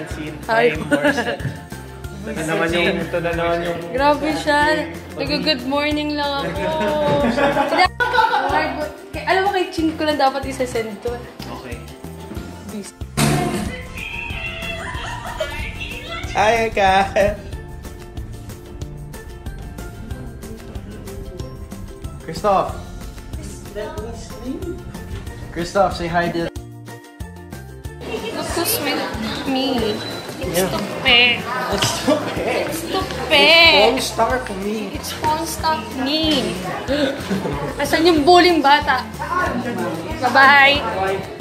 Francine. Hi, Morse. Ito na naman yung... Grabe siya. Nag-good morning lang ako. Alam mo kay Chin ko lang dapat isa-send to. Okay. Please. Hi, Eka! Christoph! Christoph, say hi, dear. Look who's with me. It's Tupe. It's Tupe. It's Tupe. It's phone star for me. It's phone stuff me. Asan yung bullying bata? Bye-bye.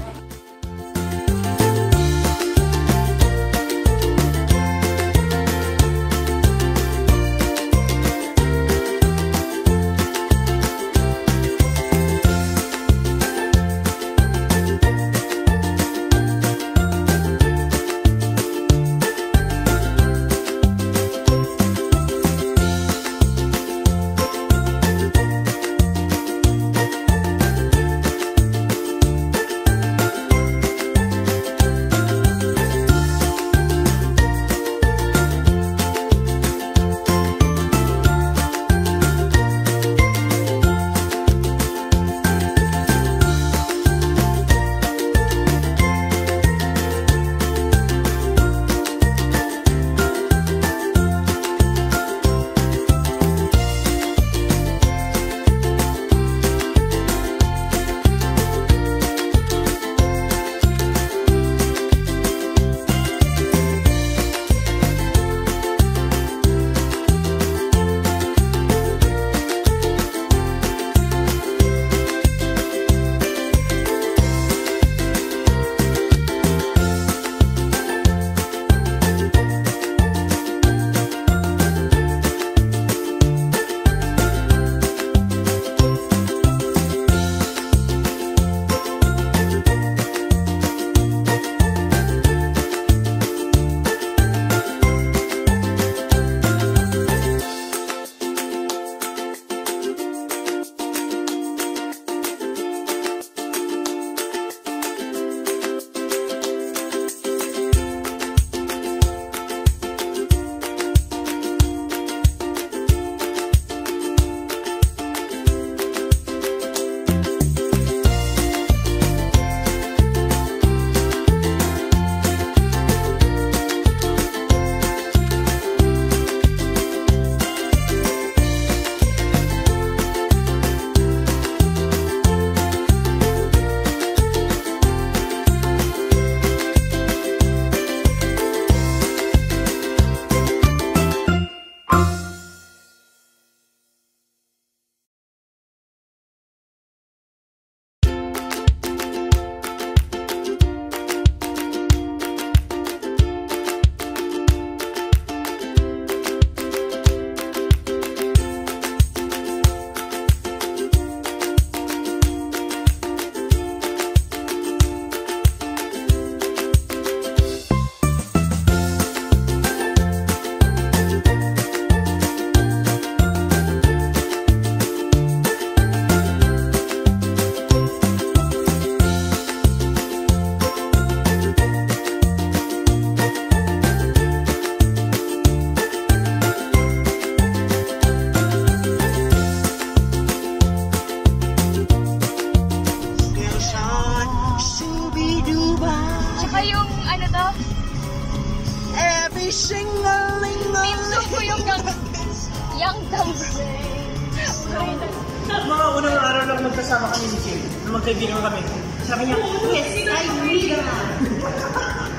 Young Dumber. Mga unang araw lang magkasama kami ni Jay. Nung magkaibigan kami. Sabi niya, yes, I need her.